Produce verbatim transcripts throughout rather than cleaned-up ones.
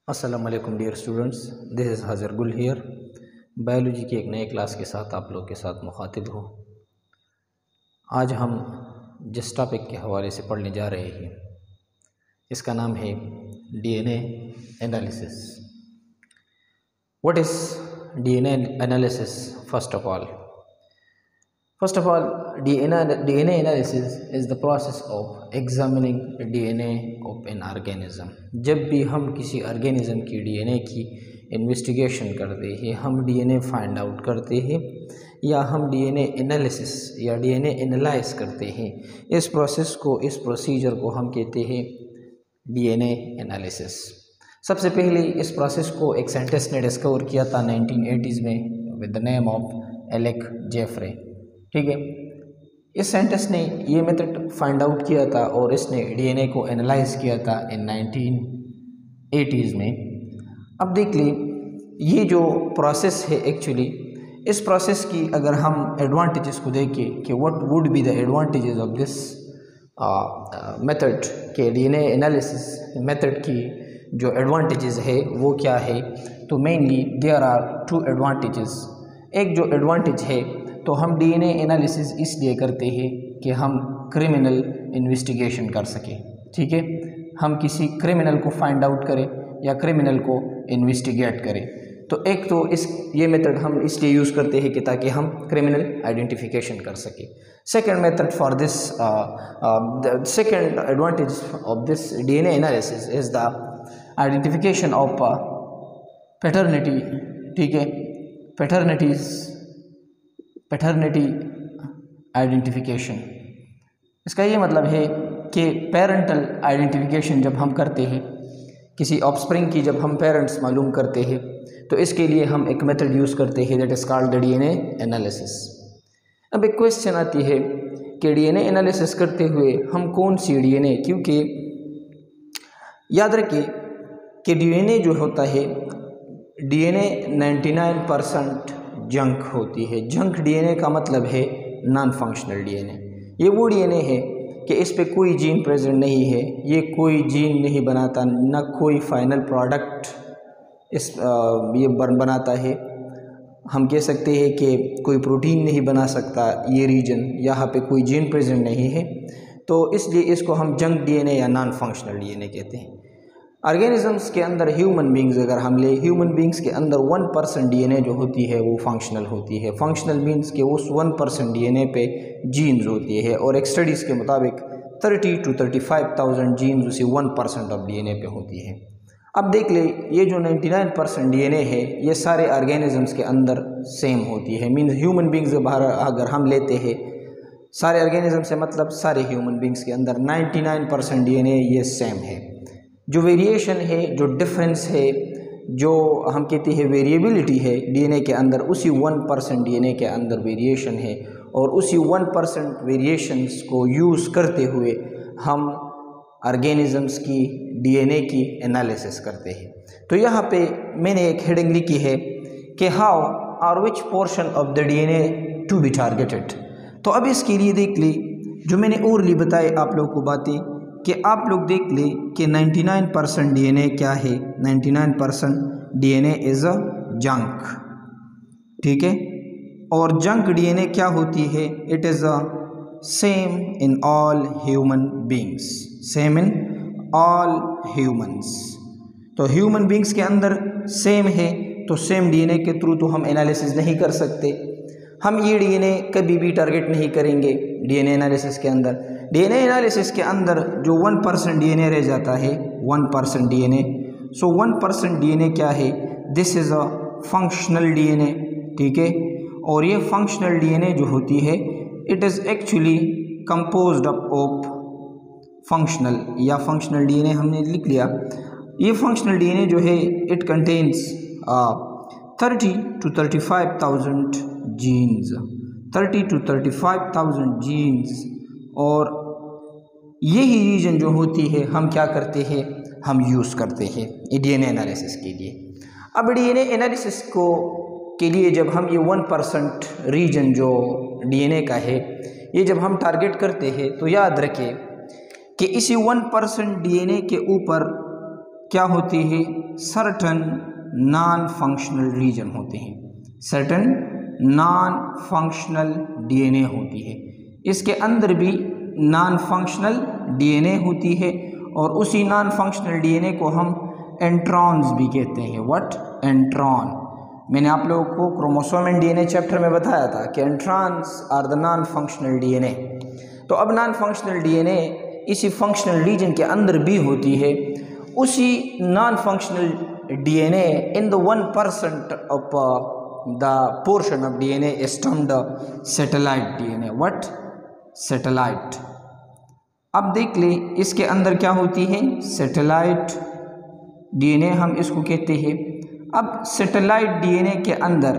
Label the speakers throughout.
Speaker 1: अस्सलाम वालेकुम dear students, this is Hazar Gul here. Biology की एक नए क्लास के साथ आप लोग के साथ मुखातिब हो। आज हम जिस टॉपिक के हवाले से पढ़ने जा रहे हैं इसका नाम है DNA analysis. What is DNA analysis? First of all First of all, D N A, D N A analysis is the process of examining D N A of an organism। जब भी हम किसी ऑर्गेनिज्म की D N A की investigation करते हैं, हम D N A find out करते हैं या हम D N A एनालिसिस या D N A एनालाइज करते हैं, इस प्रोसेस को इस प्रोसीजर को हम कहते हैं D N A एनालिसिस। सबसे पहले इस प्रोसेस को एक साइंटिस्ट ने डिस्कवर किया था नाइनटीन एटीज़ में with the name of Alec Jeffreys. ठीक है, इस साइंटिस्ट ने ये मेथड फाइंड आउट किया था और इसने डीएनए को एनालाइज किया था इन नाइनटीन एटीज़ में। अब देख ली ये जो प्रोसेस है, एक्चुअली इस प्रोसेस की अगर हम एडवांटेजेस को देखें कि what would be the advantages of this method के डीएनए एनालिसिस मेथड की जो एडवांटेजेस है वो क्या है, तो mainly there are two advantages. एक जो एडवांटेज है तो हम डीएनए एनालिसिस इसलिए करते हैं कि हम क्रिमिनल इन्वेस्टिगेशन कर सकें। ठीक है, हम किसी क्रिमिनल को फाइंड आउट करें या क्रिमिनल को इन्वेस्टिगेट करें। तो एक तो इस ये मेथड हम इसलिए यूज़ करते हैं कि ताकि हम क्रिमिनल आइडेंटिफिकेशन कर सकें। Second method for this second advantage of this DNA analysis is the identification of paternity. ठीक है, पैटर्निटीज पैटर्निटी आइडेंटिफिकेशन, इसका ये मतलब है कि पेरेंटल आइडेंटिफिकेशन जब हम करते हैं, किसी ऑफस्प्रिंग की जब हम पेरेंट्स मालूम करते हैं, तो इसके लिए हम एक मेथड यूज़ करते हैं that is called the DNA analysis. अब एक क्वेश्चन आती है कि डीएनए एनालिसिस करते हुए हम कौन सी डीएनए, क्योंकि याद रखिए कि डीएनए जो होता है डीएनए निन्यानवे परसेंट जंक होती है। जंक डीएनए का मतलब है नॉन फंक्शनल डीएनए। ये वो डीएनए है कि इस पे कोई जीन प्रेजेंट नहीं है, ये कोई जीन नहीं बनाता, ना कोई फाइनल प्रोडक्ट इस आ, ये बन बनाता है। हम कह सकते हैं कि कोई प्रोटीन नहीं बना सकता ये रीजन, यहाँ पे कोई जीन प्रेजेंट नहीं है, तो इसलिए इसको हम जंक डीएनए या नॉन फंक्शनल डीएनए कहते हैं। ऑर्गेनिजम्स के अंदर ह्यूमन बींग्स अगर हम ले, ह्यूमन बींग्स के अंदर वन परसेंट डीएनए जो होती है वो फंक्शनल होती है। फंक्शनल मीन्स के उस वन परसेंट डीएनए पे जीन्स होती है, और एक स्टडीज़ के मुताबिक thirty two thirty five thousand genes उसी वन परसेंट ऑफ डीएनए पे होती है। अब देख ले, ये जो नाइन्टी नाइन परसेंट डीएनए है ये सारे ऑर्गेनिजम्स के अंदर सेम होती है। मीन्स ह्यूमन बींग्स बाहर अगर हम लेते हैं, सारे ऑर्गेनिज्म से मतलब सारे ह्यूमन बींग्स के अंदर नाइन्टी नाइन परसेंट डीएनए ये सेम है। जो वेरिएशन है, जो डिफरेंस है, जो हम कहते हैं वेरिएबिलिटी है डीएनए के अंदर, उसी वन परसेंट डीएनए के अंदर वेरिएशन है, और उसी वन परसेंट वेरिएशंस को यूज़ करते हुए हम ऑर्गेनिजम्स की डीएनए की एनालिसिस करते हैं। तो यहाँ पे मैंने एक हेडिंग लिखी है कि हाउ और which portion of the DNA to be targeted. तो अब इसके लिए देख ली जो मैंने और ली बताए आप लोगों को बातें, कि आप लोग देख ले कि नाइन्टी नाइन परसेंट डीएनए क्या है। Ninety nine percent DNA is a junk. ठीक है, और जंक डीएनए क्या होती है? It is a same in all human beings, same in all humans. तो ह्यूमन बींग्स के अंदर सेम है, तो सेम डीएनए के थ्रू तो हम एनालिसिस नहीं कर सकते। हम ये डीएनए कभी भी टारगेट नहीं करेंगे डीएनए एनालिसिस के अंदर। डीएनए एनालिसिस के अंदर जो वन परसेंट डीएनए रह जाता है, one percent DNA, so one percent DNA क्या है? This is a functional DNA. ठीक है, और ये फंक्शनल डीएनए जो होती है it is actually composed of functional या फंक्शनल डीएनए हमने लिख लिया। ये फंक्शनल डीएनए जो है it contains thirty two thirty five thousand genes, thirty two thirty five thousand genes, और यही रीजन जो होती है हम क्या करते हैं, हम यूज़ करते हैं डीएनए एनालिसिस के लिए। अब डीएनए एनालिसिस को के लिए जब हम ये वन परसेंट रीजन जो डीएनए का है ये जब हम टारगेट करते हैं, तो याद रखें कि इसी वन परसेंट डीएनए के ऊपर क्या होती है, सर्टन नॉन फंक्शनल रीजन होते हैं, सर्टन नॉन फंक्शनल डीएनए होती है। इसके अंदर भी नॉन फंक्शनल डीएनए होती है और उसी नॉन फंक्शनल डीएनए को हम एंट्रॉन्स भी कहते हैं। व्हाट? एंट्रॉन। मैंने आप लोगों को क्रोमोसोम एंड डीएनए चैप्टर में बताया था कि introns are the non functional DNA. तो अब नॉन फंक्शनल डीएनए इसी फंक्शनल रीजन के अंदर भी होती है। उसी non functional DNA in the one percent of the portion of DNA is termed satellite DNA. What? Satellite. अब देख ले इसके अंदर क्या होती है, सैटेलाइट डीएनए हम इसको कहते हैं। अब सैटेलाइट डीएनए के अंदर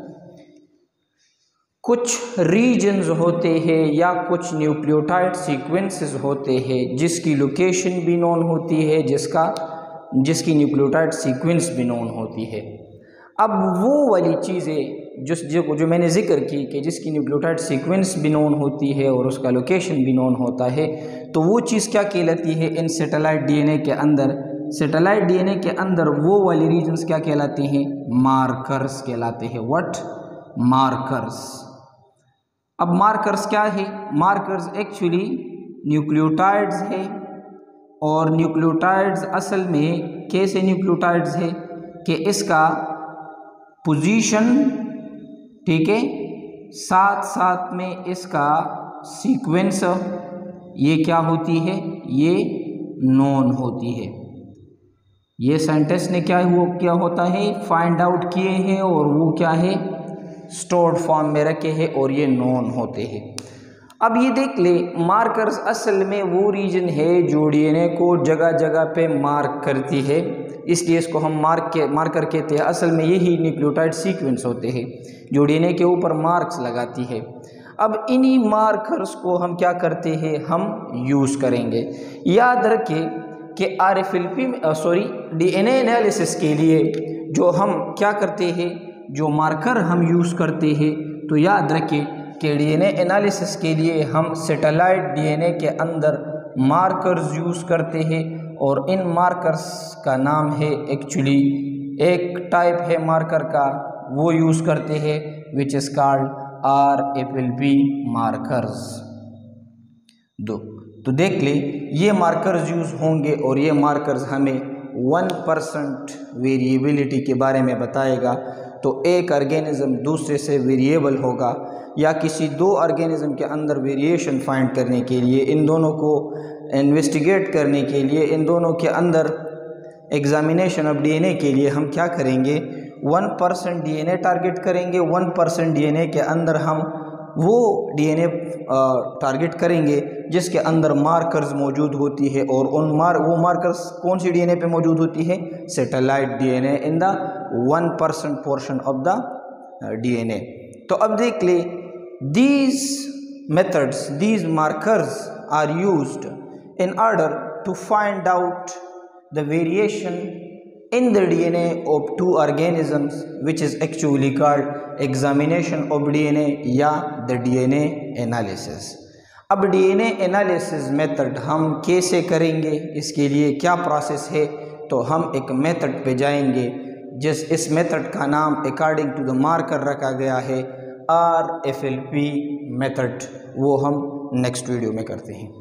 Speaker 1: कुछ रीजन्स होते हैं या कुछ न्यूक्लियोटाइड सीक्वेंसेस होते हैं जिसकी लोकेशन भी नोन होती है, जिसका जिसकी न्यूक्लियोटाइड सीक्वेंस भी नोन होती है। अब वो वाली चीज़ें जिस जो जो मैंने जिक्र की कि जिसकी न्यूक्लियोटाइड सीक्वेंस भी नोन होती है और उसका लोकेशन भी नोन होता है, तो वो चीज़ क्या कहलाती है इन सैटेलाइट डीएनए के अंदर? सैटेलाइट डीएनए के अंदर वो वाली रीजन्स क्या कहलाते हैं? मार्कर्स कहलाते हैं। व्हाट? मार्कर्स। अब मार्कर्स क्या है? मार्कर्स एक्चुअली न्यूक्लियोटाइड्स है और न्यूक्लियोटाइड्स असल में कैसे न्यूक्लियोटाइड्स है कि इसका पोजीशन, ठीक है, साथ साथ में इसका सीक्वेंस, ये क्या होती है, ये नोन होती है। ये साइंटिस्ट ने क्या हुआ क्या होता है फाइंड आउट किए हैं और वो क्या है स्टोर्ड फॉर्म में रखे हैं और ये नोन होते हैं। अब ये देख ले मार्कर्स असल में वो रीजन है जो डीएनए को जगह जगह पे मार्क करती है, इसलिए इसको हम मार्क के मार्कर कहते हैं। असल में यही न्यूक्लियोटाइड सीक्वेंस होते हैं जो डीएनए के ऊपर मार्क्स लगाती है। अब इन्हीं मार्कर्स को हम क्या करते हैं, हम यूज़ करेंगे। याद रखें कि आरएफएलपी सॉरी डीएनए एनालिसिस के लिए जो हम क्या करते हैं, जो मार्कर हम यूज़ करते हैं, तो याद रखें कि डीएनए एनालिसिस के लिए हम सैटेलाइट डीएनए के अंदर मार्कर्स यूज़ करते हैं और इन मार्कर्स का नाम है एक्चुअली एक टाइप है मार्कर का, वो यूज़ करते हैं which is called RFLP markers. दो तो देख ले ये मार्कर्स यूज़ होंगे और ये मार्कर्स हमें वन परसेंट वेरिएबिलिटी के बारे में बताएगा। तो एक ऑर्गेनिज्म दूसरे से वेरिएबल होगा या किसी दो ऑर्गेनिज्म के अंदर वेरिएशन फाइंड करने के लिए, इन दोनों को इन्वेस्टिगेट करने के लिए, इन दोनों के अंदर एग्जामिनेशन ऑफ डीएनए के लिए हम क्या करेंगे, वन परसेंट डीएनए टारगेट करेंगे। वन परसेंट डीएनए के अंदर हम वो डीएनए टारगेट करेंगे जिसके अंदर मार्कर्स मौजूद होती है और उन मार वो मार्कर्स कौन सी डीएनए पे मौजूद होती है, satellite DNA in the one percent portion of the DNA. तो अब देख ले these methods, these markers are used in order to find out the variation in the D N A of two organisms, which is actually called examination of D N A या the D N A analysis। अब D N A analysis method हम कैसे करेंगे, इसके लिए क्या process है, तो हम एक मेथड पे जाएंगे जिस इस मेथड का नाम अकॉर्डिंग टू द मार्कर रखा गया है R F L P method. वो हम नेक्स्ट वीडियो में करते हैं।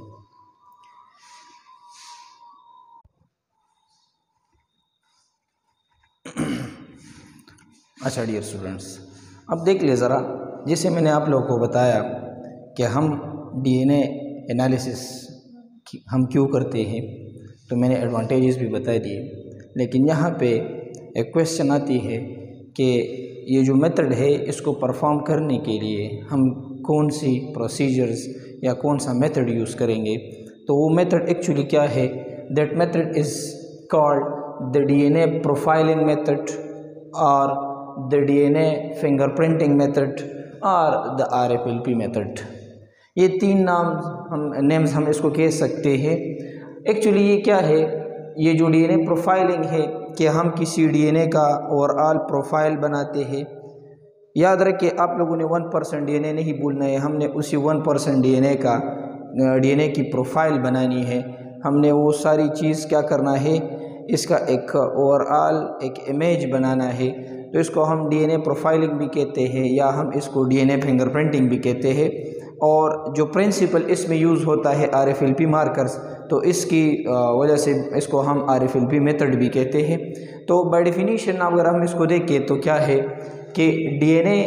Speaker 1: अच्छा डियर स्टूडेंट्स, अब देख ले ज़रा, जैसे मैंने आप लोगों को बताया कि हम डीएनए एनालिसिस हम क्यों करते हैं, तो मैंने एडवांटेजेस भी बता दिए। लेकिन यहाँ पे एक क्वेश्चन आती है कि ये जो मेथड है इसको परफॉर्म करने के लिए हम कौन सी प्रोसीजर्स या कौन सा मेथड यूज़ करेंगे। तो वो मेथड एक्चुअली क्या है, that method is called the DNA profiling method और the D N A fingerprinting method और the R F L P method। ये तीन नाम हम नेम्स हम इसको कह सकते हैं। एक्चुअली ये क्या है, ये जो D N A प्रोफाइलिंग है कि हम किसी D N A का ओवरऑल प्रोफाइल बनाते हैं। याद रखिए आप लोगों ने one percent D N A नहीं भूलना है, हमने उसी one percent D N A का डी एन ए की प्रोफाइल बनानी है। हमने वो सारी चीज़ क्या करना है, इसका एक ओवरऑल एक इमेज बनाना है, तो इसको हम डीएनए प्रोफाइलिंग भी कहते हैं या हम इसको डीएनए फिंगरप्रिंटिंग भी कहते हैं। और जो प्रिंसिपल इसमें यूज़ होता है आरएफएलपी मार्कर्स, तो इसकी वजह से इसको हम आरएफएलपी मेथड भी कहते हैं। तो बाय डेफिनेशन अगर हम इसको देखें तो क्या है कि DNA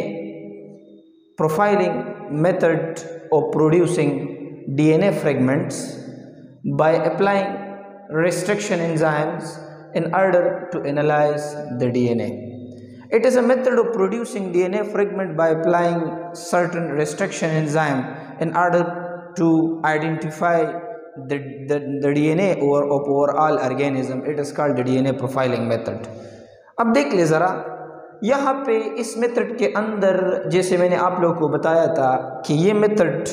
Speaker 1: profiling method of producing DNA fragments by applying restriction enzymes in order to analyze the D N A. It is a method of producing D N A fragment by applying certain restriction enzyme in order to identify the, the, the D N A or of overall organism. It is called the D N A profiling method. अब देख ले ज़रा यहाँ पे इस method के अंदर, जैसे मैंने आप लोगों को बताया था कि ये मेथड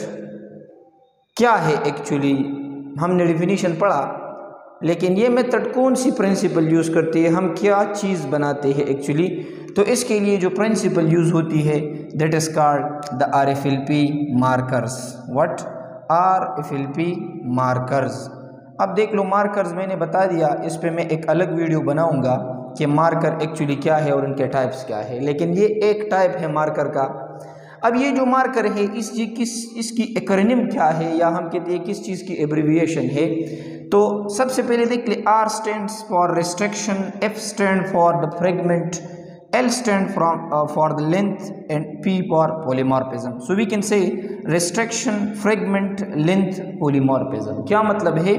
Speaker 1: क्या है, एक्चुअली हमने डेफिनेशन पढ़ा, लेकिन ये मेथड कौन सी प्रिंसिपल यूज़ करती है, हम क्या चीज़ बनाते हैं एक्चुअली। तो इसके लिए जो प्रिंसिपल यूज़ होती है that is called the R F L P markers. What? R F L P markers. अब देख लो मार्कर्स मैंने बता दिया, इस पे मैं एक अलग वीडियो बनाऊंगा कि मार्कर एक्चुअली क्या है और इनके टाइप्स क्या है, लेकिन ये एक टाइप है मार्कर का। अब ये जो मार्कर है इस जी किस इसकी एक्रोनिम क्या है, या हम कहते हैं किस चीज़ की एब्रिविएशन है। तो सबसे पहले देख ले, R stands for restriction, F stand for the fragment, L stand from for the length and P for polymorphism. So we can say restriction, fragment, length, polymorphism. क्या मतलब है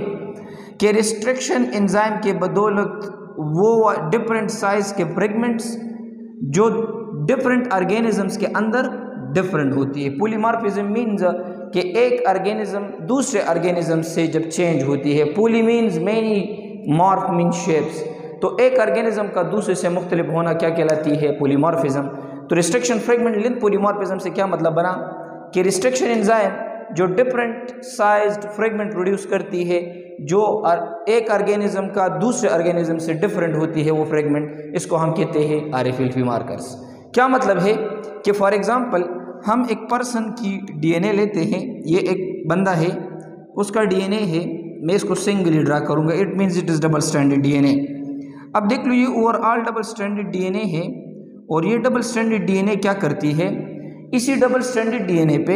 Speaker 1: कि रिस्ट्रिक्शन एंजाइम के बदौलत वो डिफरेंट साइज के fragments जो different organisms के अंदर डिफरेंट होती है। पॉलीमॉर्फिज्म मीन्स कि एक ऑर्गेनिज्म दूसरे ऑर्गेनिज्म से जब चेंज होती है। Poly means many, morph means shapes, तो एक ऑर्गेनिज्म का दूसरे से मुख्तलिफ होना क्या कहलाती है? पॉलीमॉर्फिज्म। तो रिस्ट्रिक्शन, फ्रेगमेंट, लेंथ, पॉलीमॉर्फिज्म से क्या मतलब बना कि रिस्ट्रिक्शन एंजाइम जो डिफरेंट साइज्ड फ्रेगमेंट प्रोड्यूस करती है, जो एक ऑर्गेनिज्म का दूसरे ऑर्गेनिज्म से डिफरेंट होती है वो फ्रेगमेंट, इसको हम कहते हैं R F L P markers. क्या मतलब है कि फॉर एग्जांपल हम एक पर्सन की डीएनए लेते हैं, ये एक बंदा है, उसका डीएनए है, मैं इसको सिंगली ड्रा करूंगा, it means it is double standard DNA. अब देख लो ये ओवरऑल डबल स्टैंडर्ड डीएनए है, और ये डबल स्टैंडर्ड डीएनए क्या करती है, इसी डबल स्टैंडर्ड डीएनए पे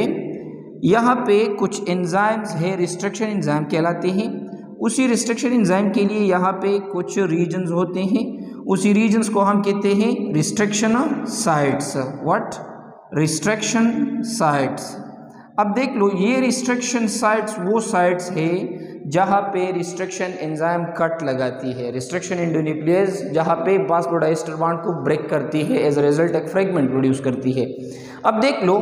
Speaker 1: यहाँ पे कुछ एंजाइम्स है, रिस्ट्रिक्शन एंजाइम कहलाते हैं। उसी रिस्ट्रिक्शन एंजाइम के लिए यहाँ पे कुछ रीजन्स होते हैं, उसी रीजन्स को हम कहते हैं restriction sites. What? Restriction sites. अब देख लो ये रिस्ट्रिक्शन साइट्स वो साइट्स है जहाँ पे रिस्ट्रिक्शन एंजाइम कट लगाती है, रिस्ट्रिक्शन एंडोन्यूक्लियस जहाँ पे फास्फोडाइस्टर बॉन्ड को ब्रेक करती है, एज अ रिजल्ट एक फ्रेगमेंट प्रोड्यूस करती है। अब देख लो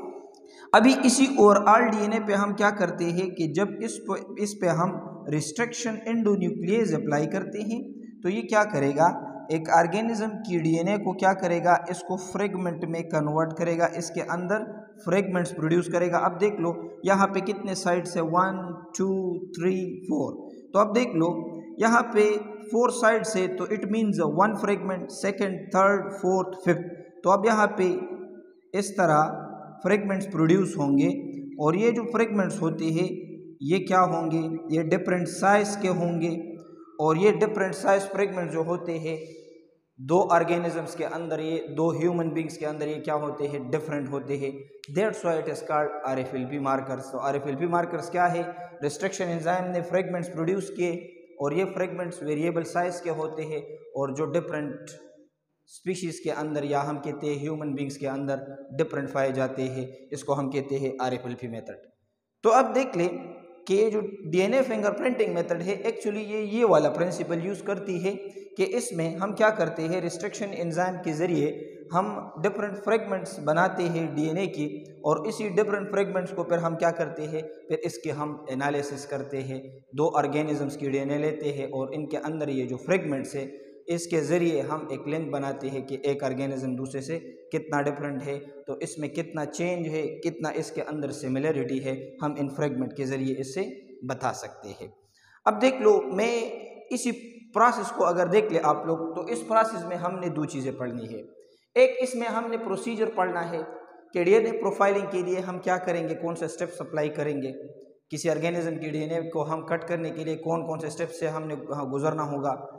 Speaker 1: अभी इसी ओवरऑल डीएनए पे हम क्या करते हैं कि जब इस पे इस पे हम रिस्ट्रिक्शन एंडोन्यूक्लियस अप्लाई करते हैं तो ये क्या करेगा, एक ऑर्गेनिज्म की डीएनए को क्या करेगा, इसको फ्रेगमेंट में कन्वर्ट करेगा, इसके अंदर फ्रेगमेंट्स प्रोड्यूस करेगा। अब देख लो यहाँ पे कितने साइड्स है, वन टू थ्री फोर। तो अब देख लो यहाँ पे फोर साइड्स है, तो it means one fragment, second, third, fourth, fifth. तो अब यहाँ पे इस तरह फ्रेगमेंट्स प्रोड्यूस होंगे, और ये जो फ्रेगमेंट्स होते हैं ये क्या होंगे, ये डिफरेंट साइज के होंगे, और ये डिफरेंट साइज फ्रेगमेंट जो होते हैं दो ऑर्गेनिजम्स के अंदर, ये दो ह्यूमन बींग्स के अंदर ये क्या होते हैं, डिफरेंट होते हैं। That's why it is called RFLP markers. तो आरएफएलपी मार्कर्स क्या है, रिस्ट्रिक्शन एंजाइम ने फ्रेगमेंट्स प्रोड्यूस किए, और ये फ्रेगमेंट्स वेरिएबल साइज के होते हैं, और जो डिफरेंट स्पीशीज़ के अंदर या हम कहते हैं ह्यूमन बींग्स के अंदर डिफरेंट पाए जाते हैं, इसको हम कहते हैं आरएफएलपी मेथड। तो अब देख लें कि ये जो डीएनए फिंगरप्रिंटिंग मेथड है एक्चुअली ये ये वाला प्रिंसिपल यूज़ करती है कि इसमें हम क्या करते हैं, रिस्ट्रिक्शन एंजाइम के ज़रिए हम डिफरेंट फ्रेगमेंट्स बनाते हैं डीएनए की, और इसी डिफरेंट फ्रेगमेंट्स को फिर हम क्या करते हैं, फिर इसके हम एनालिसिस करते हैं। दो ऑर्गेनिजम्स की डीएनए लेते हैं और इनके अंदर ये जो फ्रेगमेंट्स है इसके ज़रिए हम एक लिंक बनाते हैं कि एक ऑर्गेनिज्म दूसरे से कितना डिफरेंट है, तो इसमें कितना चेंज है, कितना इसके अंदर सिमिलरिटी है, हम इन फ्रेगमेंट के ज़रिए इससे बता सकते हैं। अब देख लो मैं इसी प्रोसेस को अगर देख ले आप लोग, तो इस प्रोसेस में हमने दो चीज़ें पढ़नी है। एक इसमें हमने प्रोसीजर पढ़ना है कि डीएनए प्रोफाइलिंग के लिए हम क्या करेंगे, कौन से स्टेप्स अप्लाई करेंगे, किसी ऑर्गेनिज्म की डीएनए को हम कट करने के लिए कौन कौन से स्टेप से हमने गुजरना होगा।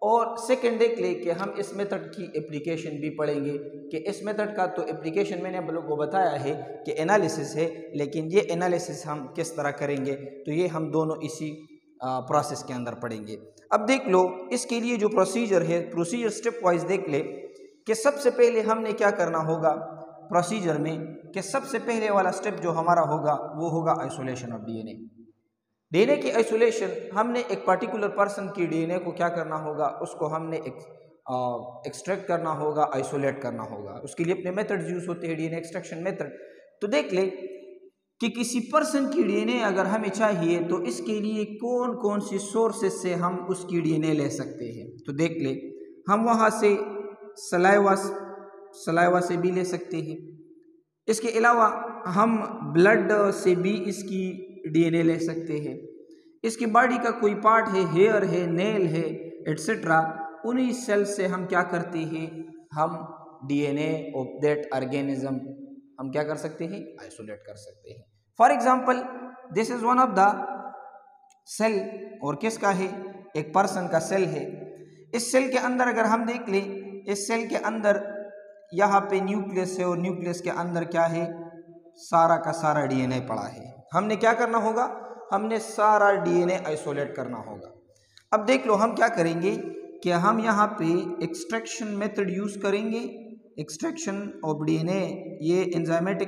Speaker 1: और सेकंड देख ले कि हम इस मेथड की एप्लीकेशन भी पढ़ेंगे कि इस मेथड का तो एप्लीकेशन मैंने आप लोगों को बताया है कि एनालिसिस है, लेकिन ये एनालिसिस हम किस तरह करेंगे तो ये हम दोनों इसी प्रोसेस के अंदर पढ़ेंगे। अब देख लो इसके लिए जो प्रोसीजर है, प्रोसीजर स्टेप वाइज देख ले कि सबसे पहले हमने क्या करना होगा प्रोसीजर में कि सबसे पहले वाला स्टेप जो हमारा होगा वो होगा आइसोलेशन ऑफ डीएनए। डीएनए की आइसोलेशन, हमने एक पर्टिकुलर पर्सन की डीएनए को क्या करना होगा, उसको हमने एक्सट्रैक्ट करना होगा, आइसोलेट करना होगा। उसके लिए अपने मेथड्स यूज होते हैं, डीएनए एक्सट्रैक्शन मेथड। तो देख ले कि किसी पर्सन की डीएनए अगर हमें चाहिए तो इसके लिए कौन कौन सी सोर्सेज से हम उसकी डीएनए ले सकते हैं। तो देख ले हम वहाँ से सलाइवा सलाइवा से भी ले सकते हैं, इसके अलावा हम ब्लड से भी इसकी डीएनए ले सकते हैं, इसकी बॉडी का कोई पार्ट है, हेयर है, नेल है, एट्सेट्रा, उन्हीं सेल से हम क्या करते हैं, हम डीएनए ऑफ दैट ऑर्गेनिज्म हम क्या कर सकते हैं, आइसोलेट कर सकते हैं। For example this is one of the cell, और किसका है, एक पर्सन का सेल है। इस सेल के अंदर अगर हम देख लें, इस सेल के अंदर यहाँ पे न्यूक्लियस है और न्यूक्लियस के अंदर क्या है, सारा का सारा डीएनए पड़ा है। हमने क्या करना होगा, हमने सारा डीएनए आइसोलेट करना होगा। अब देख लो हम क्या करेंगे कि हम यहाँ पे एक्सट्रैक्शन मेथड यूज़ करेंगे। एक्सट्रैक्शन ऑफ डीएनए ये एंजाइमेटिक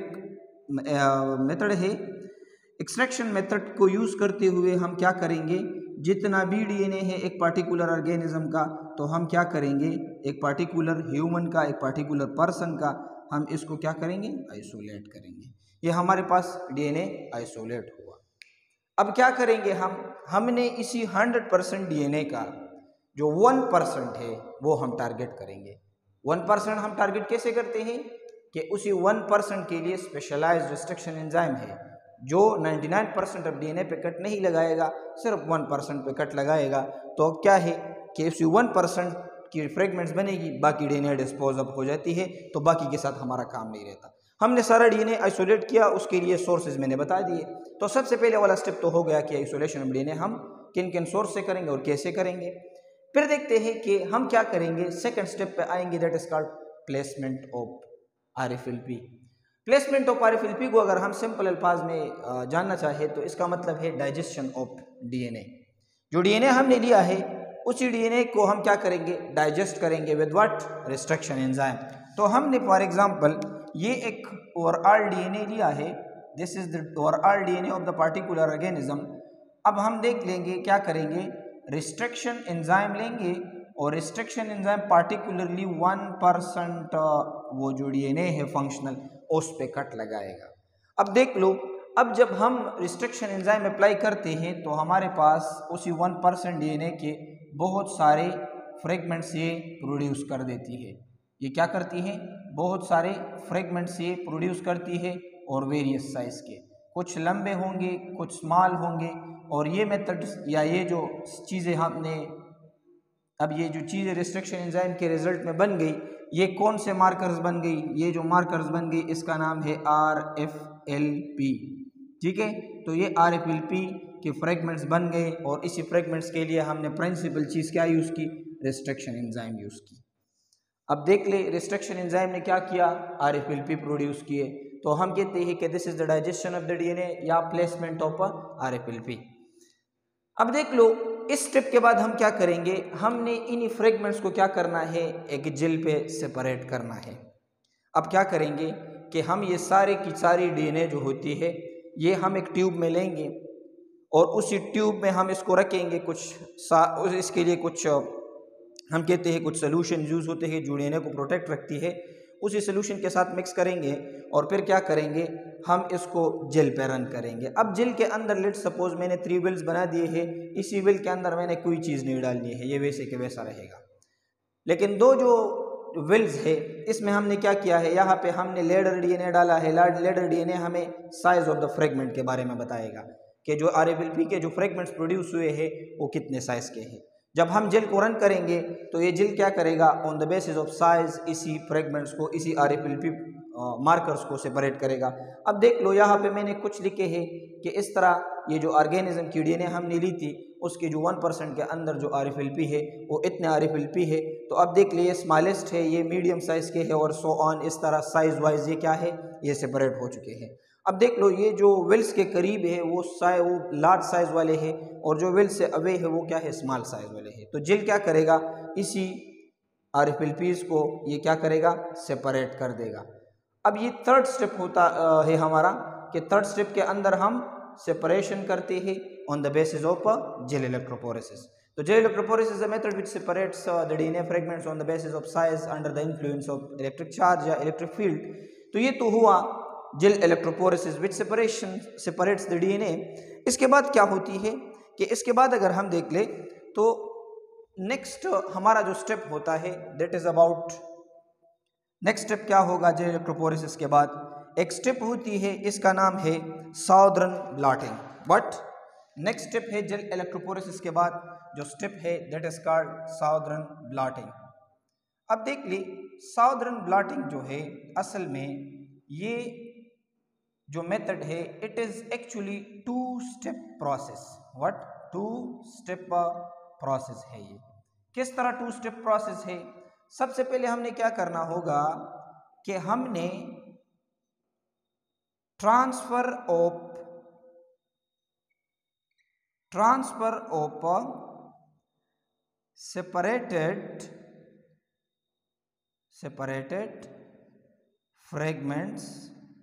Speaker 1: मेथड है। एक्सट्रैक्शन मेथड को यूज़ करते हुए हम क्या करेंगे, जितना भी डीएनए है एक पार्टिकुलर ऑर्गेनिज्म का, तो हम क्या करेंगे, एक पार्टिकुलर ह्यूमन का, एक पार्टिकुलर पर्सन का, हम इसको क्या करेंगे, आइसोलेट करेंगे। ये हमारे पास डीएनए आइसोलेट हुआ। अब क्या करेंगे हम, हमने इसी हंड्रेड परसेंट डीएनए का जो वन परसेंट है वो हम टारगेट करेंगे। वन परसेंट हम टारगेट कैसे करते हैं कि उसी वन परसेंट के लिए स्पेशलाइज्ड रिस्ट्रिक्शन एंजाइम है जो निन्यानवे परसेंट ऑफ डीएनए पे कट नहीं लगाएगा, सिर्फ वन परसेंट पे कट लगाएगा। तो क्या है कि उसी वन परसेंट की फ्रेगमेंट्स बनेगी, बाकी डीएनए डिस्पोज अप हो जाती है, तो बाकी के साथ हमारा काम नहीं रहता। हमने सारा डीएनए आइसोलेट किया, उसके लिए सोर्सेज मैंने बता दिए। तो सबसे पहले वाला स्टेप तो हो गया कि आइसोलेशन ऑफ डीएनए हम किन किन सोर्स से करेंगे और कैसे करेंगे। फिर देखते हैं कि हम क्या करेंगे, सेकंड स्टेप पे आएंगे, that is called placement of RFLP. Placement of RFLP को अगर हम सिंपल अल्फाज में जानना चाहे तो इसका मतलब है डाइजेशन ऑफ डीएनए। जो डीएनए हमने लिया है उसी डीएनए को हम क्या करेंगे, डाइजेस्ट करेंगे विद व्हाट, रिस्ट्रिक्शन एंजाइम। तो हमने फॉर एग्जांपल ये एक ओवरऑल डीएनए लिया है, this is the overall DNA of the particular organism. अब हम देख लेंगे क्या करेंगे, रिस्ट्रिक्शन एंजाइम लेंगे और restriction enzyme particularly one percent वो जो डीएनए है फंक्शनल उस पे कट लगाएगा। अब देख लो, अब जब हम रिस्ट्रिक्शन एंजाइम अप्लाई करते हैं तो हमारे पास उसी वन परसेंट डीएनए के बहुत सारे फ्रेगमेंट्स ये प्रोड्यूस कर देती है। ये क्या करती है, बहुत सारे फ्रेगमेंट्स ये प्रोड्यूस करती है और वेरियस साइज के, कुछ लंबे होंगे, कुछ स्मॉल होंगे। और ये मेथड्स या ये जो चीज़ें हमने, अब ये जो चीज़ें रिस्ट्रिक्शन एंजाइम के रिजल्ट में बन गई, ये कौन से मार्कर्स बन गई, ये जो मार्कर्स बन गई इसका नाम है आर एफ एल पी। ठीक है, तो ये आर एफ एल पी के फ्रेगमेंट्स बन गए और इसी फ्रेगमेंट्स के लिए हमने प्रिंसिपल चीज़ क्या यूज़ की, रिस्ट्रिक्शन एंजाइम यूज़ की। अब देख ले रिस्ट्रिक्शन एंजाइम ने क्या किया, R F L P produce किए, तो हम कहते हैं कि this is the digestion of the DNA या placement of R F L P. अब देख लो इस स्टेप के बाद हम क्या करेंगे, हमने इन्हीं फ्रेगमेंट्स को क्या करना है, एक जेल पे सेपरेट करना है। अब क्या करेंगे कि हम ये सारे की सारी डीएनए जो होती है ये हम एक ट्यूब में लेंगे और उसी ट्यूब में हम इसको रखेंगे, कुछ इसके लिए कुछ हम कहते हैं कुछ सोल्यूशन यूज़ होते हैं जो डीएनए को प्रोटेक्ट रखती है, उसी सोल्यूशन के साथ मिक्स करेंगे और फिर क्या करेंगे, हम इसको जेल पे रन करेंगे। अब जेल के अंदर लेट सपोज मैंने थ्री व्हील्स बना दिए हैं, इसी व्हील के अंदर मैंने कोई चीज़ नहीं डालनी है, ये वैसे के वैसा रहेगा। लेकिन दो जो व्हील्स है इसमें हमने क्या किया है, यहाँ पे हमने लेडर डीएनए डाला है। लेडर डीएनए हमें साइज ऑफ द फ्रेगमेंट के बारे में बताएगा कि जो आरएफएलपी के जो फ्रेगमेंट्स प्रोड्यूस हुए हैं वो कितने साइज के हैं। जब हम जेल को रन करेंगे तो ये जेल क्या करेगा, on the basis of size इसी फ्रेगमेंट्स को, इसी आरएफएलपी मार्कर्स को सेपरेट करेगा। अब देख लो यहाँ पे मैंने कुछ लिखे हैं कि इस तरह ये जो ऑर्गेनिज्म की डीएनए हमने ली थी उसके जो वन परसेंट के अंदर जो आर एफ एल पी है वो इतने आर एफ एल पी है। तो अब देख लिए स्मॉलेस्ट है, ये मीडियम साइज़ के है और सो ऑन, इस तरह साइज़ वाइज ये क्या है, ये सेपरेट हो चुके हैं। अब देख लो ये जो विल्स के करीब है वो साइ वो लार्ज साइज़ वाले हैं और जो विल्स से अवे है वो क्या है, स्मॉल साइज़ वाले हैं। तो जेल क्या करेगा, इसी आर एफ एल पीज़ को ये क्या करेगा, सेपरेट कर देगा। अब ये थर्ड स्टेप होता है हमारा कि थर्ड स्टेप के अंदर हम सेपरेशन करते हैं on the basis of gel electrophoresis. तो gel electrophoresis is a method which separates the DNA fragments on the basis of size under the influence of electric charge या इलेक्ट्रिक फील्ड। तो ये तो हुआ gel electrophoresis which separation separates the DNA. इसके बाद क्या होती है कि इसके बाद अगर हम देख ले तो नेक्स्ट हमारा जो स्टेप होता है that is about, next step क्या होगा जेल इलेक्ट्रोपोरेसिस के बाद, एक स्टेप होती है इसका नाम है southern blotting. But next step है जेल इलेक्ट्रोपोरेसिस के बाद जो स्टेप है that is called southern blotting. अब देख ली साउदर्न ब्लॉटिंग जो है असल में ये जो मेथड है it is actually two step process. What, two step process है ये। किस तरह टू स्टेप प्रोसेस है, सबसे पहले हमने क्या करना होगा कि हमने transfer of transfer of separated separated fragments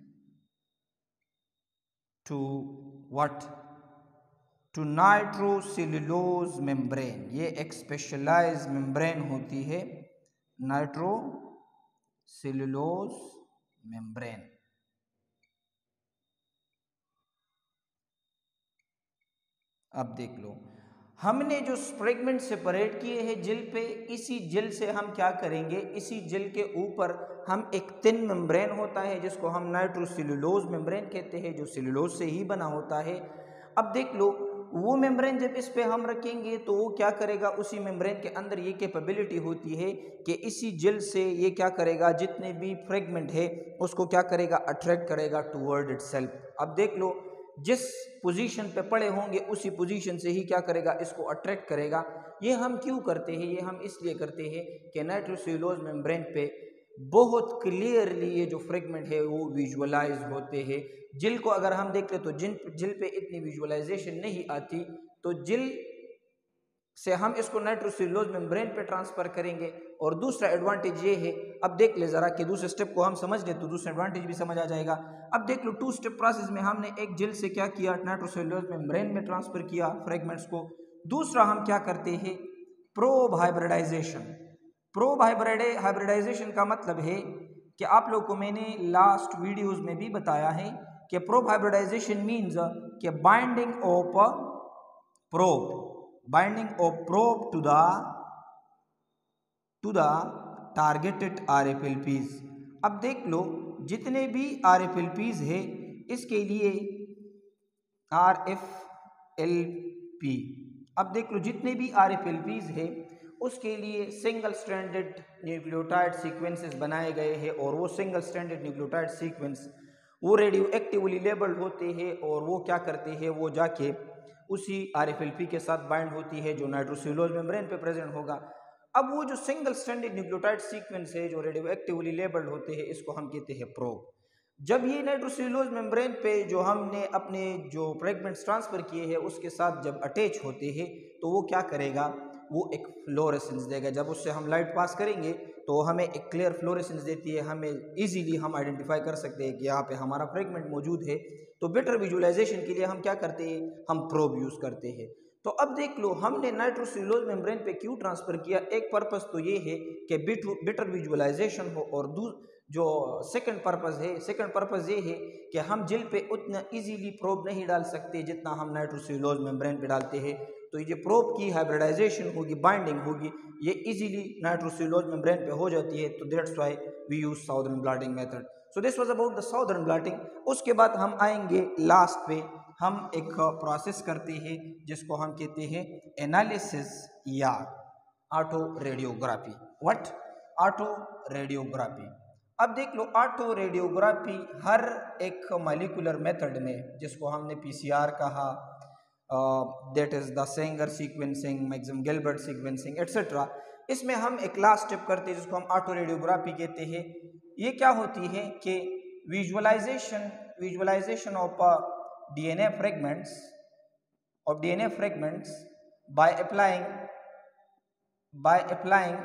Speaker 1: to what, to nitrocellulose membrane. ये एक स्पेशलाइज्ड मेम्ब्रेन होती है, नाइट्रोसेल्यूलोज मेम्ब्रेन। अब देख लो हमने जो फ्रेगमेंट सेपरेट किए हैं जेल पे, इसी जेल से हम क्या करेंगे, इसी जेल के ऊपर हम एक थिन मेम्ब्रेन होता है जिसको हम नाइट्रोसेल्यूलोज मेम्ब्रेन कहते हैं, जो सेल्यूलोज से ही बना होता है। अब देख लो वो मेम्ब्रेन जब इस पे हम रखेंगे तो वो क्या करेगा, उसी मेम्ब्रेन के अंदर ये कैपेबिलिटी होती है कि इसी जेल से ये क्या करेगा, जितने भी फ्रेगमेंट है उसको क्या करेगा, अट्रैक्ट करेगा टूवर्ड इटसेल्फ। अब देख लो जिस पोजीशन पे पड़े होंगे उसी पोजीशन से ही क्या करेगा, इसको अट्रैक्ट करेगा। ये हम क्यों करते हैं, ये हम इसलिए करते हैं कि नाइट्रोसेल्यूलोज मेम्ब्रेन पे बहुत क्लियरली ये जो फ्रेगमेंट है वो विजुअलाइज होते हैं। जिल को अगर हम देख ले तो जिन जिल पे इतनी विजुअलाइजेशन नहीं आती, तो जिल से हम इसको नाइट्रोसेल्यूलोज मेम्ब्रेन पे ट्रांसफर करेंगे। और दूसरा एडवांटेज ये है, अब देख ले जरा कि दूसरे स्टेप को हम समझ ले तो दूसरा एडवांटेज भी समझ आ जाएगा। अब देख लो टू स्टेप प्रोसेस में हमने एक जेल से क्या किया, नाइट्रोसेल्यूलोज मेम्ब्रेन में ट्रांसफर किया फ्रेगमेंट्स को। दूसरा हम क्या करते हैं, प्रोब हाइब्रिडाइजेशन। प्रोब हाइब्रिडाइजेशन का मतलब है कि आप लोग को मैंने लास्ट वीडियोस में भी बताया है कि प्रोब हाइब्रिडाइजेशन मीन्स कि binding of probe binding of probe to the to the targeted R F L Ps. अब देख लो जितने भी आर एफ एल पीज है इसके लिए आर एफ एल पी, अब देख लो जितने भी आर एफ एल पीज है उसके लिए सिंगल स्ट्रैंडेड न्यूक्लियोटाइड सीक्वेंसेस बनाए गए हैं। और वो सिंगल स्ट्रैंडेड न्यूक्लियोटाइड सीक्वेंस वो रेडियो एक्टिवली लेबल्ड होते हैं और वो क्या करते हैं, वो जाके उसी आर एफ एल पी के साथ बाइंड होती है जो नाइट्रोसेल्यूलोज मेम्ब्रेन पे प्रेजेंट होगा। अब वो जो सिंगल स्ट्रैंडेड न्यूक्लियोटाइड सीक्वेंस है जो रेडियो एक्टिवली लेबल्ड होते हैं इसको हम कहते हैं प्रोब। जब ये नाइट्रोसेल्यूलोज मेम्ब्रेन पे जो हमने अपने जो फ्रेगमेंट्स ट्रांसफर किए हैं उसके साथ जब अटैच होते हैं तो वो क्या करेगा, वो एक फ्लोरेसेंस देगा। जब उससे हम लाइट पास करेंगे तो हमें एक क्लियर फ्लोरेसेंस देती है, हमें इजीली हम आइडेंटिफाई कर सकते हैं कि यहाँ पे हमारा फ्रेगमेंट मौजूद है। तो बेटर विजुअलाइजेशन के लिए हम क्या करते हैं, हम प्रोब यूज़ करते हैं। तो अब देख लो हमने नाइट्रोसेल्यूलोज मेम्ब्रेन पे क्यों ट्रांसफ़र किया, एक पर्पस तो ये है कि बेटर विजुअलाइजेशन हो, और दू जो सेकंड पर्पस है सेकंड पर्पस ये है कि हम जेल पे उतना इजीली प्रोब नहीं डाल सकते जितना हम नाइट्रोसेल्यूलोज मेम्ब्रेन पे डालते हैं। तो ये प्रोब की हाइब्रिडाइजेशन होगी, बाइंडिंग होगी, ये इजीली नाइट्रोसेल्यूलोज मेम्ब्रेन पे हो जाती है। तो that's why we use southern blotting method. So this was about the southern blotting. उसके बाद हम आएंगे लास्ट पे, हम एक प्रोसेस करते हैं जिसको हम कहते हैं एनालिसिस या auto radiography. What, auto radiography. अब देख लो ऑटो रेडियोग्राफी हर एक मॉलिक्यूलर मेथड में, जिसको हमने पीसीआर कहा, that is the Sanger sequencing, Maxim Gilbert sequencing etcetera. इसमें हम एक लास्ट स्टेप करते हैं जिसको हम ऑटो रेडियोग्राफी कहते हैं। ये क्या होती है कि visualisation visualisation of DNA fragments of DNA fragments by applying by applying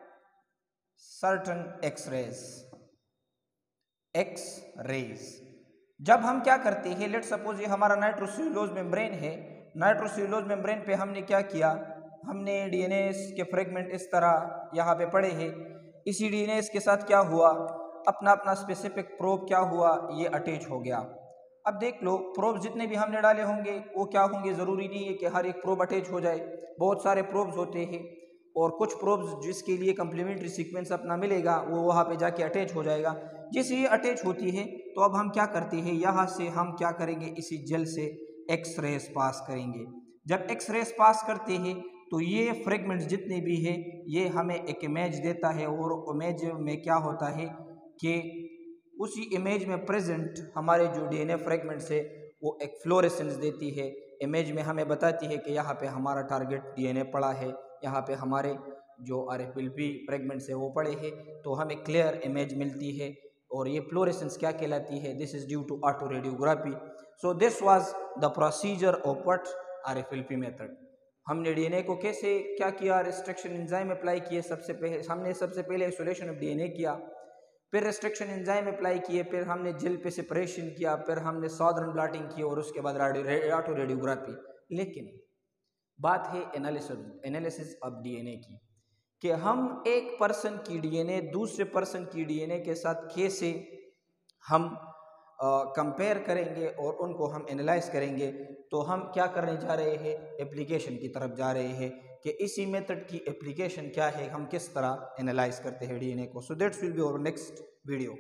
Speaker 1: certain X rays X rays जब हम क्या करते हैं, लेट सपोज ये हमारा नाइट्रोसेल्यूलोज मेम्ब्रेन है। नाइट्रोसेल्यूलोज मेम्ब्रेन पे हमने क्या किया, हमने डीएनए के फ्रेगमेंट इस तरह यहाँ पे पड़े हैं। इसी डीएनए के साथ क्या हुआ, अपना अपना स्पेसिफिक प्रोब क्या हुआ, ये अटैच हो गया। अब देख लो, प्रोब जितने भी हमने डाले होंगे वो क्या होंगे, ज़रूरी नहीं है कि हर एक प्रोब अटैच हो जाए। बहुत सारे प्रोब्स होते हैं और कुछ प्रोब्स जिसके लिए कम्प्लीमेंट्री सीक्वेंस अपना मिलेगा वो वहाँ पे जाके अटैच हो जाएगा। जैसे ये अटैच होती है तो अब हम क्या करते हैं, यहाँ से हम क्या करेंगे, इसी जेल से एक्स रेस पास करेंगे। जब एक्स रेस पास करते हैं तो ये फ्रेगमेंट्स जितने भी है ये हमें एक इमेज देता है और इमेज में क्या होता है कि उसी इमेज में प्रेजेंट हमारे जो डीएनए फ्रेगमेंट्स है वो एक फ्लोरेसेंस देती है। इमेज में हमें बताती है कि यहाँ पे हमारा टारगेट डीएनए पड़ा है, यहाँ पे हमारे जो R F L P fragments है वो पड़े हैं, तो हमें क्लियर इमेज मिलती है। और ये फ्लोरेसेंस क्या कहलाती है, this is due to auto radiography. So this was the procedure of what R F L P method. हमने डीएनए को कैसे क्या किया, रिस्ट्रिक्शन एंजाइम अप्लाई किए। सबसे पहले हमने सबसे पहले आइसोलेशन ऑफ डीएनए किया, फिर रिस्ट्रिक्शन एंजाइम अप्लाई किए, फिर हमने जेल पे सेपरेशन किया, फिर हमने सॉदर्न ब्लॉटिंग की और उसके बाद ऑटो रेडियोग्राफी। लेकिन बात है एनालिसिस एनालिसिस ऑफ डीएनए की, कि हम एक पर्सन की डीएनए दूसरे पर्सन की डीएनए के साथ कैसे हम कंपेयर करेंगे और उनको हम एनालाइज करेंगे। तो हम क्या करने जा रहे हैं, एप्लीकेशन की तरफ जा रहे हैं कि इसी मेथड की एप्लीकेशन क्या है, हम किस तरह एनालाइज करते हैं डीएनए को। So that's will be our next video.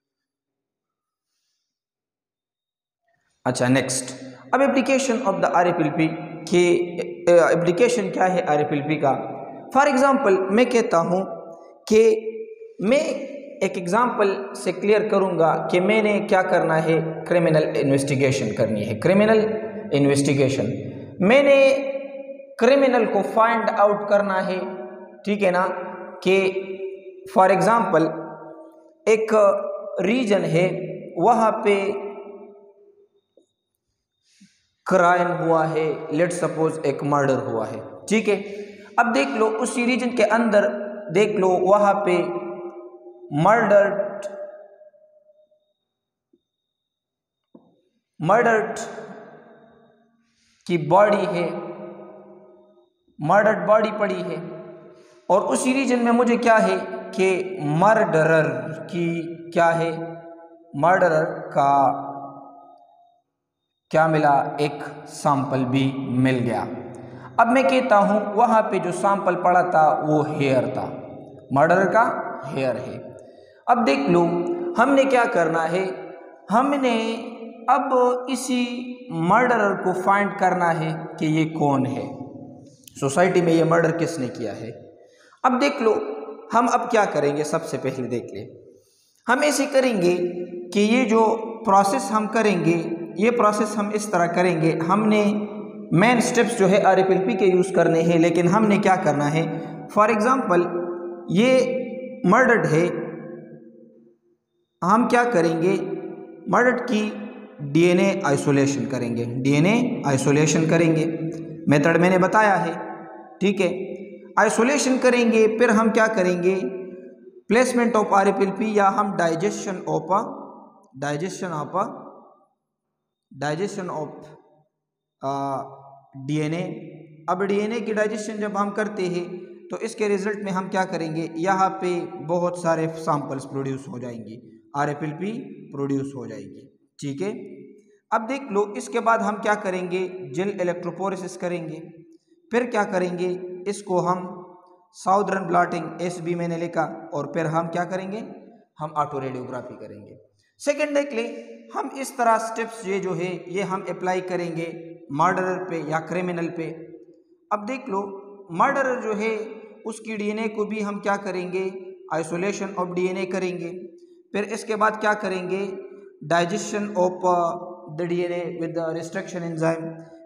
Speaker 1: अच्छा, नेक्स्ट अब application of the R F L P के एप्लीकेशन क्या है आर एफ एल पी का। फॉर एग्जाम्पल मैं कहता हूँ कि मैं एक एग्जाम्पल से क्लियर करूँगा कि मैंने क्या करना है, क्रिमिनल इन्वेस्टिगेशन करनी है। क्रिमिनल इन्वेस्टिगेशन, मैंने क्रिमिनल को फाइंड आउट करना है, ठीक है ना। कि फॉर एग्जाम्पल एक रीजन है, वहाँ पे क्राइम हुआ है, लेट सपोज एक मर्डर हुआ है, ठीक है। अब देख लो उसी रीजन के अंदर देख लो वहां पे मर्डर्ड मर्डर्ड की बॉडी है, मर्डर्ड बॉडी पड़ी है। और उसी रीजन में मुझे क्या है कि मर्डरर की क्या है, मर्डरर का क्या मिला, एक सैंपल भी मिल गया। अब मैं कहता हूं वहां पे जो सैंपल पड़ा था वो हेयर था, मर्डर का हेयर है। अब देख लो हमने क्या करना है, हमने अब इसी मर्डरर को फाइंड करना है कि ये कौन है, सोसाइटी में ये मर्डर किसने किया है। अब देख लो हम अब क्या करेंगे, सबसे पहले देख ले हम ऐसे करेंगे कि ये जो प्रोसेस हम करेंगे, ये प्रोसेस हम इस तरह करेंगे। हमने मेन स्टेप्स जो है आर एफ एल पी के यूज़ करने हैं, लेकिन हमने क्या करना है, फॉर एग्जांपल ये मर्डर्ड है, हम क्या करेंगे, मर्डर्ड की डीएनए आइसोलेशन करेंगे, डीएनए आइसोलेशन करेंगे। मेथड मैंने बताया है, ठीक है। आइसोलेशन करेंगे, फिर हम क्या करेंगे, placement of R F L P या हम digestion of a digestion of a digestion of DNA. अब डीएनए की डाइजेशन जब हम करते हैं तो इसके रिजल्ट में हम क्या करेंगे, यहाँ पे बहुत सारे सैंपल्स प्रोड्यूस हो जाएंगी, R F L P produce हो जाएगी, ठीक है। अब देख लो इसके बाद हम क्या करेंगे, जेल इलेक्ट्रोपोरेसिस करेंगे, फिर क्या करेंगे, इसको हम साउदर्न ब्लॉटिंग एस बी मैंने लिखा, और फिर हम क्या करेंगे, हम ऑटो रेडियोग्राफी करेंगे। सेकेंड देख ले, हम इस तरह स्टेप्स ये जो है ये हम अप्लाई करेंगे मर्डरर पे या क्रिमिनल पे। अब देख लो मर्डरर जो है उसकी डीएनए को भी हम क्या करेंगे, आइसोलेशन ऑफ डीएनए करेंगे, फिर इसके बाद क्या करेंगे, digestion of the DNA with the restriction enzyme,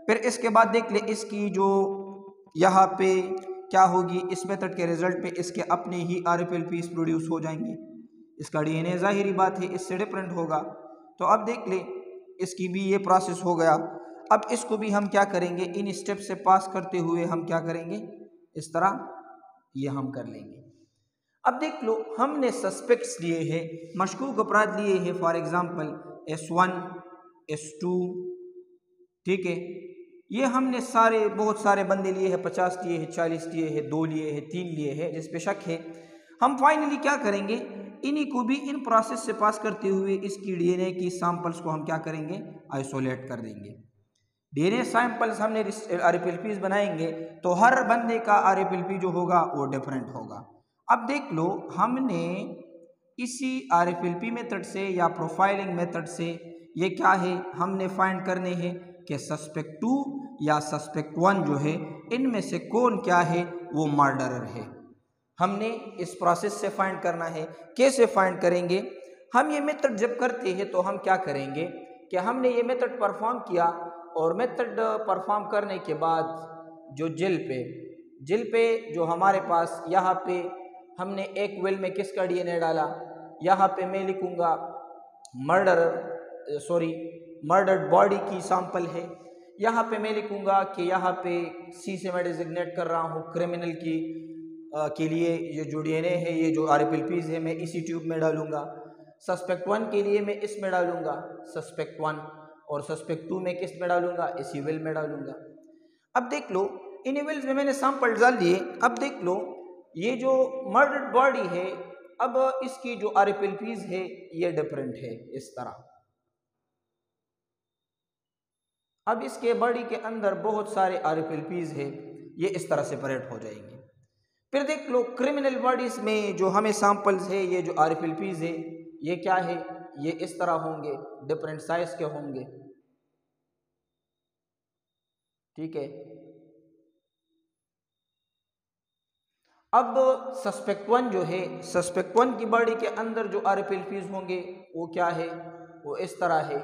Speaker 1: फिर इसके बाद देख ले इसकी जो यहाँ पे क्या होगी, इस मेथड के रिजल्ट पे इसके अपने ही R F L Ps produce हो जाएंगे। इसका डीएनए जाहिर बात है इससे डिफरेंट होगा। तो अब देख ले इसकी भी ये प्रोसेस हो गया। अब इसको भी हम क्या करेंगे, इन स्टेप से पास करते हुए हम क्या करेंगे, इस तरह ये हम कर लेंगे। अब देख लो हमने सस्पेक्ट्स लिए हैं, मशकूक अपराध लिए हैं, for example S one S two, ठीक है, ये हमने सारे बहुत सारे बंदे लिए हैं, पचास लिए हैं, चालीस लिए हैं, दो लिए हैं, तीन लिए हैं, जिस पे शक है। हम फाइनली क्या करेंगे, इन्हीं को भी इन प्रोसेस से पास करते हुए इसकी डीएनए की सैंपल्स को हम क्या करेंगे, आइसोलेट कर देंगे। डीएनए सैंपल्स हमने आरएफएलपीज बनाएंगे तो हर बंदे का आरएफएलपी जो होगा वो डिफरेंट होगा। अब देख लो हमने इसी आरएफएलपी मेथड से या प्रोफाइलिंग मेथड से ये क्या है, हमने फाइंड करने हैं कि सस्पेक्ट टू या सस्पेक्ट वन जो है इनमें से कौन क्या है वो मर्डरर है। हमने इस प्रोसेस से फाइंड करना है। कैसे फाइंड करेंगे, हम ये मेथड जब करते हैं तो हम क्या करेंगे कि हमने ये मेथड परफॉर्म किया और मेथड परफॉर्म करने के बाद जो जिल पे जिल पे जो हमारे पास यहाँ पे हमने एक वेल में किसका डीएनए डाला, यहाँ पे मैं लिखूँगा मर्डर सॉरी मर्डर्ड बॉडी की सैंपल है, यहाँ पे मैं लिखूँगा कि यहाँ पे सी से मैं डिजिग्नेट कर रहा हूँ क्रिमिनल की आ, के लिए ये जो डीएनए है, ये जो आरएफएलपीज है मैं इसी ट्यूब में डालूँगा। सस्पेक्ट वन के लिए मैं इसमें डालूँगा सस्पेक्ट वन, और सस्पेक्ट टू में किस में डालूँगा, इसी वेल में डालूँगा। अब देख लो इन वेल्स में मैंने सैंपल डाल दिए। अब देख लो ये जो मर्डर्ड बॉडी है, अब इसकी जो आरएफएलपीज है ये डिफरेंट है इस तरह। अब इसके बॉडी के अंदर बहुत सारे आरएफएलपीज है, ये इस तरह सेपरेट हो जाएंगे। फिर देख लो क्रिमिनल बॉडीज में जो हमें सैंपल्स है, ये जो आरएफएलपीज है ये क्या है, ये इस तरह होंगे, डिफरेंट साइज के होंगे, ठीक है। अब सस्पेक्ट वन जो है, सस्पेक्ट वन की बॉडी के अंदर जो आरएफएलपीज होंगे वो क्या है, वो इस तरह है।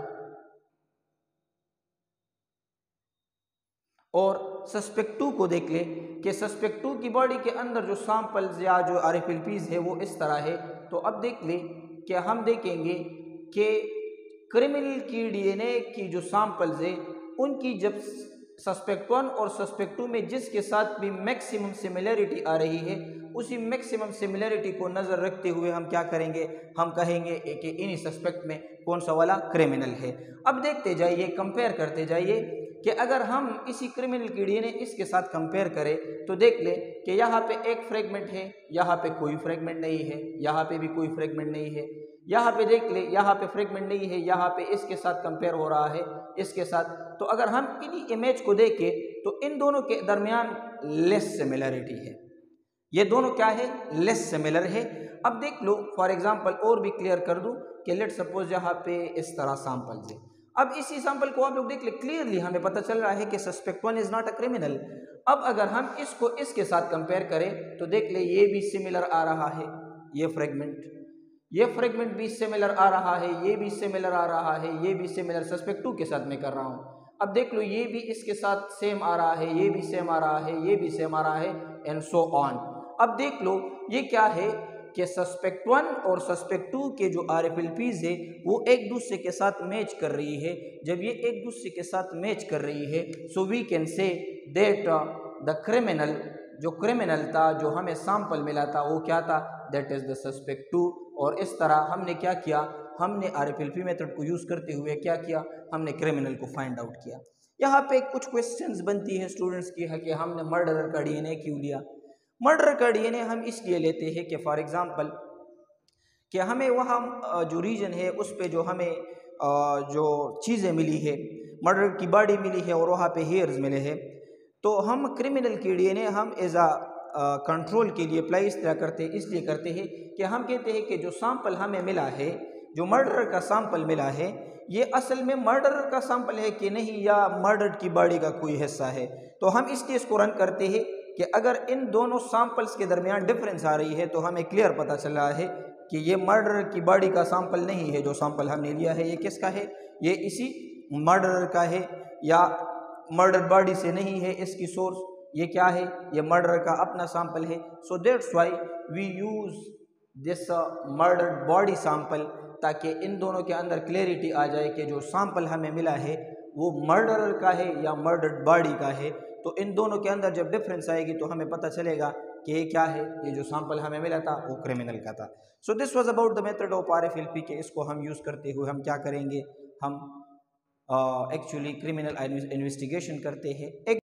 Speaker 1: और सस्पेक्ट टू को देख ले कि सस्पेक्ट टू की बॉडी के अंदर जो सैंपल्स या जो आरएफएलपीज है वो इस तरह है। तो अब देख ले कि हम देखेंगे कि क्रिमिनल की डीएनए की जो सैंपल्स है उनकी जब सस्पेक्ट वन और सस्पेक्ट टू में जिसके साथ भी मैक्सिमम सिमिलरिटी आ रही है, उसी मैक्सिमम सिमिलरिटी को नज़र रखते हुए हम क्या करेंगे, हम कहेंगे कि इन्हीं सस्पेक्ट में कौन सा वाला क्रिमिनल है। अब देखते जाइए, कंपेयर करते जाइए कि अगर हम इसी क्रिमिनल की डीएनए इसके साथ कंपेयर करें तो देख ले कि यहाँ पे एक फ्रेगमेंट है, यहाँ पे कोई फ्रेगमेंट नहीं है, यहाँ पे भी कोई फ्रेगमेंट नहीं है, यहाँ पे देख ले यहाँ पे फ्रेगमेंट नहीं है, यहाँ पे इसके साथ कंपेयर हो रहा है इसके साथ। तो अगर हम इन्हीं इमेज को देखें तो इन दोनों के दरमियान लेस सिमिलरिटी है, ये दोनों क्या है, लेस सिमिलर है। अब देख लो फॉर एग्जांपल और भी क्लियर कर दूं कि लेट सपोज यहाँ पे इस तरह सैंपल्स है। अब इसी सैंपल को आप लोग देख ले, क्लियरली हमें पता चल रहा है कि suspect one is not a criminal. अब अगर हम इसको इसके साथ कंपेयर करें तो देख ले ये भी सिमिलर आ रहा है, ये फ्रेगमेंट ये फ्रेगमेंट भी सिमिलर आ रहा है, ये भी सिमिलर आ रहा है, ये भी सिमिलर सस्पेक्ट टू के साथ मैं कर रहा हूँ। अब देख लो ये भी इसके साथ सेम आ रहा है, ये भी सेम आ रहा है, ये भी सेम आ रहा है, एंड सो ऑन। अब देख लो ये क्या है कि सस्पेक्ट वन और सस्पेक्ट टू के जो आरएफएलपीज है वो एक दूसरे के साथ मैच कर रही है। जब ये एक दूसरे के साथ मैच कर रही है so we can say that the criminal, जो क्रिमिनल था, जो हमें सैंपल मिला था वो क्या था, that is the suspect two. और इस तरह हमने क्या किया, हमने आरएफएलपी मेथड को यूज़ करते हुए क्या किया, हमने क्रिमिनल को फाइंड आउट किया। यहाँ पे कुछ क्वेश्चंस बनती है स्टूडेंट्स की है कि हमने मर्डरर का डीएनए क्यों लिया। मर्डर का डीएनए हम इसलिए लेते हैं कि फॉर एग्जांपल कि हमें वहाँ जो रीजन है उस पे जो हमें जो चीज़ें मिली है, मर्डर की बॉडी मिली है और वहाँ पे हेयर्स मिले हैं, तो हम क्रिमिनल की डीएनए हम एज आ कंट्रोल के लिए अप्लाई इस तरह करते इसलिए करते हैं कि हम कहते हैं कि जो सैंपल हमें मिला है, जो मर्डर का सैंपल मिला है, ये असल में मर्डर का सैंपल है कि नहीं या मर्डर की बॉडी का कोई हिस्सा है। तो हम इसलिए इसको रन करते हैं कि अगर इन दोनों सैंपल्स के दरमियान डिफरेंस आ रही है तो हमें क्लियर पता चल रहा है कि ये मर्डर की बॉडी का सैंपल नहीं है, जो सैंपल हमने लिया है ये किसका है, ये इसी मर्डर का है या मर्डर बॉडी से नहीं है, इसकी सोर्स ये क्या है, ये मर्डर का अपना सैंपल है। So that's why we use this murder body sample, ताकि इन दोनों के अंदर क्लैरिटी आ जाए कि जो सैंपल हमें मिला है वो मर्डरर का है या मर्डर्ड बॉडी का है। तो इन दोनों के अंदर जब डिफरेंस आएगी तो हमें पता चलेगा कि ये क्या है, ये जो सैंपल हमें मिला था वो क्रिमिनल का था। So this was about the method of R F L P के इसको हम यूज़ करते हुए हम क्या करेंगे, हम एक्चुअली क्रिमिनल इन्वेस्टिगेशन करते हैं।